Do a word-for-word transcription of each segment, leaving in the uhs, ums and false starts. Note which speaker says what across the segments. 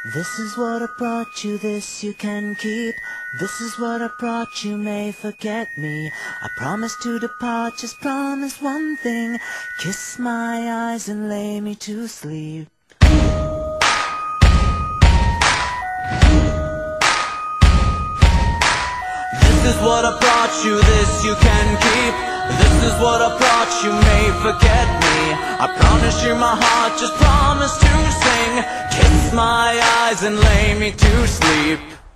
Speaker 1: This is what I brought you, this you can keep. This is what I brought you, may forget me. I promise to depart, just promise one thing. Kiss my eyes and lay me to sleep. This is what I brought you, this you can keep. This is what I brought you, may forget me. I promise you my heart, just promise to sing. Kiss my eyes and lay me to sleep.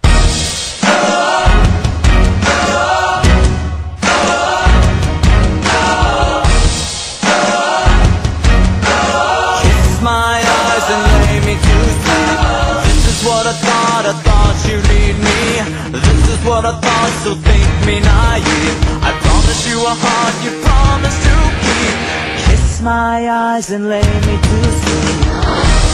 Speaker 1: Kiss my eyes and lay me to sleep. This is what I thought, I thought you'd need me. This is what I thought, so think me naive. I promise you a heart you promise to keep. Kiss my eyes and lay me to sleep.